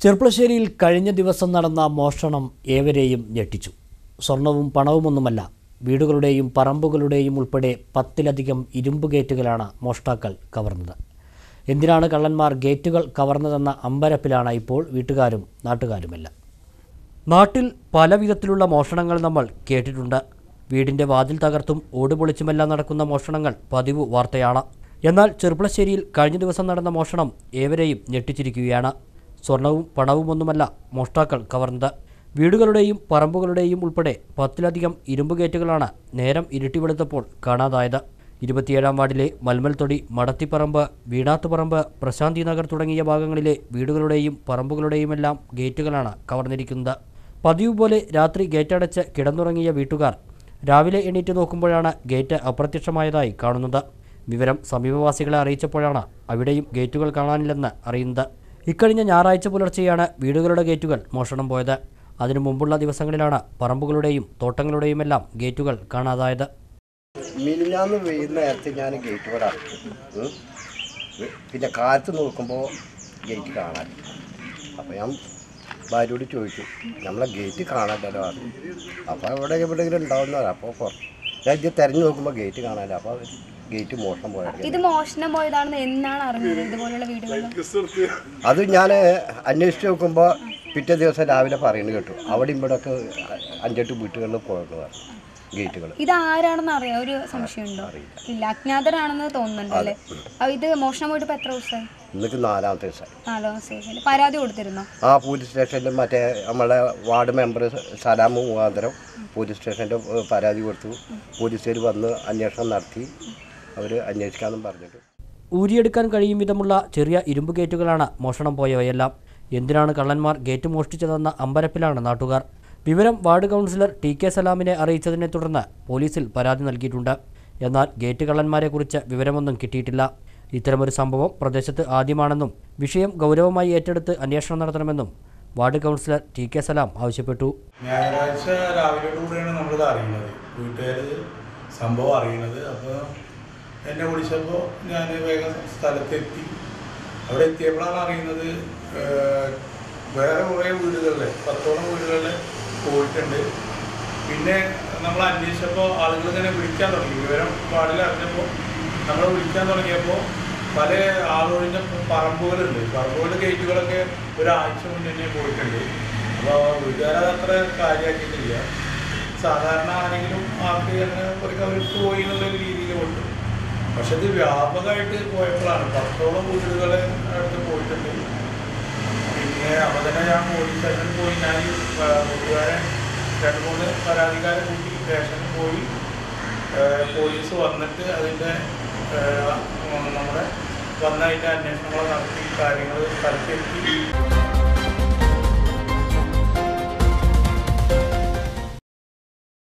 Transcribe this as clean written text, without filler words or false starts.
ചെർപ്പളശ്ശേരിയിൽ കഴിഞ്ഞ ദിവസം നടന്ന മോഷണം ഏവരെയും ഞെട്ടിച്ചു. സ്വർണവും പണവുമൊന്നുമല്ല, വീടുകളുടെയും പറമ്പുകളുടെയും ഉൾപ്പെടെ 10-ലധികം ഇരുമ്പ് ഗേറ്റുകളാണ് മോഷ്ടാക്കൾ കവർന്നത്. എന്തിനാണ് കള്ളന്മാർ ഗേറ്റുകൾ കവർന്നതെന്ന അമ്പരപ്പിലാണ് ഇപ്പോൾ വീട്ടുകാരും നാട്ടുകാരുമെല്ലാം. നാട്ടിൽ പല വിധത്തിലുള്ള മോഷണങ്ങൾ നമ്മൾ കേട്ടിട്ടുണ്ട്. വീടിൻ്റെ വാതിൽ തകർത്തും ഓടുപൊളിച്ചുമെല്ലാം നടക്കുന്ന മോഷണങ്ങൾ പതിവ് വാർത്തയാണ്. എന്നാൽ ചെർപ്പളശ്ശേരിയിൽ കഴിഞ്ഞ ദിവസം നടന്ന മോഷണം ഏവരെയും ഞെട്ടിച്ചിരിക്കുകയാണ്. സ്വർണവും പണവുമൊന്നുമല്ല മോഷ്ടാക്കൾ കവർന്നത്. വീടുകളുടെയും പറമ്പുകളുടെയും ഉൾപ്പെടെ 10-ലധികം ഇരുമ്പ് ഗേറ്റുകളാണ് നേരം ഇരുട്ടി വെളുത്തപ്പോൾ കാണാതായത്. 27-ാം വാർഡിലെ മൽമൽത്തൊടി, മടത്തിപ്പറമ്പ്, വീണാത്തുപറമ്പ്, പ്രശാന്തി നഗർ തുടങ്ങിയ ഭാഗങ്ങളിലെ വീടുകളുടെയും പറമ്പുകളുടെയുമെല്ലാം ഗേറ്റുകളാണ് കവർന്നിരിക്കുന്നത്. പതിവ് പോലെ രാത്രി ഗേറ്റടച്ച് കിടന്നുറങ്ങിയ വീട്ടുകാർ രാവിലെ എണീറ്റ് നോക്കുമ്പോഴാണ് ഗേറ്റ് അപ്രത്യക്ഷമായതായി കാണുന്നത്. വിവരം സമീപവാസികളെ അറിയിച്ചപ്പോഴാണ് അവിടെയും ഗേറ്റുകൾ കാണാനില്ലെന്ന് അറിയുന്നത്. ഇക്കഴിഞ്ഞ ഞായറാഴ്ച പുലർച്ചെയാണ് വീടുകളുടെ ഗേറ്റുകൾ മോഷണം പോയത്. അതിനു മുമ്പുള്ള ദിവസങ്ങളിലാണ് പറമ്പുകളുടെയും തോട്ടങ്ങളുടെയുമെല്ലാം ഗേറ്റുകൾ കാണാതായത്. മിനിഞ്ഞാന്ന് വൈകുന്നേരത്ത് ഞാൻ ഗേറ്റ് ഇവിടെ അടച്ചു. പിന്നെ കാലത്ത് നോക്കുമ്പോൾ ഗേറ്റ് കാണാൻ. അപ്പോൾ ഞാൻ ഭാര്യയോട് ചോദിച്ചു, നമ്മളെ ഗേറ്റ് കാണാനല്ലോ അത്. അപ്പോൾ എവിടെയെങ്കിലും ഉണ്ടാവുന്ന അപ്പോൾ ഞാൻ ഇത് തിരഞ്ഞു നോക്കുമ്പോൾ ഗേറ്റ് കാണാനില്ല. അപ്പോൾ ഗേറ്റ് മോഷണം പോയത്. ഇത് മോഷണം പോയതാണെന്ന് എന്നാണ് അറിഞ്ഞത്? ഇതുപോലുള്ള വീടുകളിൽ അത് ഞാൻ അന്വേഷിച്ച് നോക്കുമ്പോൾ പിറ്റേ ദിവസം രാവിലെ പറയുന്നത് കേട്ടു. അവിടെ ഇവിടെയൊക്കെ 5-8 വീട്ടുകളിൽ പോയതാണ് ഗേറ്റുകൾ. ഇത് ആരാണെന്ന് അറിയാം? ഒരു സംശയമുണ്ടോ? ഇല്ല, അജ്ഞാതരാണെന്ന് തോന്നുന്നുണ്ട് അല്ലേ? ഇത് മോഷണം പോയിട്ട് ഇപ്പോൾ എത്ര ദിവസമായി? ഇന്നേക്ക് 4-ാമത്തെ ദിവസമായി. 4-ാമത്തെ ദിവസം. പരാതി കൊടുത്തിരുന്നോ? പോലീസ് സ്റ്റേഷനിൽ മറ്റേ നമ്മളെ വാർഡ് മെമ്പർ സലാം മുഖാന്തരം പോലീസ് സ്റ്റേഷൻ്റെ പരാതി കൊടുത്തു. പോലീസുകാർ വന്ന് അന്വേഷണം നടത്തി. അവർ അന്വേഷിക്കാമെന്നും പറഞ്ഞിട്ട്. ഊരിയെടുക്കാൻ കഴിയും വിധമുള്ള ചെറിയ ഇരുമ്പ് ഗേറ്റുകളാണ് മോഷണം പോയവയെല്ലാം. എന്തിനാണ് കള്ളന്മാർ ഗേറ്റ് മോഷ്ടിച്ചതെന്ന അമ്പരപ്പിലാണ് നാട്ടുകാർ. വിവരം വാർഡ് കൗൺസിലർ TK സലാമിനെ അറിയിച്ചതിനെ തുടർന്ന് പോലീസിൽ പരാതി നൽകിയിട്ടുണ്ട്. എന്നാൽ ഗേറ്റ് കള്ളന്മാരെക്കുറിച്ച് വിവരമൊന്നും കിട്ടിയിട്ടില്ല. ഇത്തരമൊരു സംഭവം പ്രദേശത്ത് ആദ്യമാണെന്നും വിഷയം ഗൗരവമായി ഏറ്റെടുത്ത് അന്വേഷണം നടത്തണമെന്നും വാർഡ് കൗൺസിലർ TK സലാം ആവശ്യപ്പെട്ടു. ഞായറാഴ്ച രാവിലെയോടുകൂടിയാണ് നമ്മളിത് അറിയുന്നത്, വീട്ടുകാർ സംഭവം അറിയുന്നത്. അപ്പോൾ എന്നെ വിളിച്ചപ്പോൾ ഞാൻ വേഗം സ്ഥലത്തെത്തി. അവിടെ എത്തിയപ്പോഴാണ് അറിയുന്നത് വേറെ കുറേ വീടുകളിൽ 10ഓളം വീടുകളിൽ പോയിട്ടുണ്ട്. പിന്നെ നമ്മൾ അന്വേഷിച്ചപ്പോൾ ആളുകൾ ഇങ്ങനെ വിളിക്കാൻ തുടങ്ങി. വിവരം വാർഡിൽ അറിഞ്ഞപ്പോൾ നമ്മൾ വിളിക്കാൻ തുടങ്ങിയപ്പോൾ പല ആളൊഴിഞ്ഞ പറമ്പുകളുണ്ട്. പറമ്പുകളുടെ ഗേറ്റുകളൊക്കെ ഒരാഴ്ച മുന്നേ തന്നെ പോയിട്ടുണ്ട്. അപ്പോൾ വീട്ടുകാരത് അത്ര കാര്യമാക്കിയിട്ടില്ല. സാധാരണ ആരെങ്കിലും ആർക്ക് അങ്ങനെ അവർക്ക് പോയി എന്നുള്ളൊരു രീതിയിൽ കൊണ്ട്. പക്ഷെ ഇത് വ്യാപകമായിട്ട് പോയപ്പോഴാണ് 10ഓളം വീടുകളെ അടുത്ത് പോയിട്ടുണ്ട്. പിന്നെ അപ്പോൾ തന്നെ ഞാൻ പോലീസ് സ്റ്റേഷനിൽ പോയി. ഞാൻ വീട്ടുകാരെ 2-3 പരാതിക്കാരെ കൂട്ടി സ്റ്റേഷനിൽ പോയി. പോലീസ് വന്നിട്ട് അതിൻ്റെ നമ്മുടെ വന്നതിൻ്റെ അന്വേഷണങ്ങൾ നടത്തി കാര്യങ്ങൾ സ്ഥലത്തെത്തി.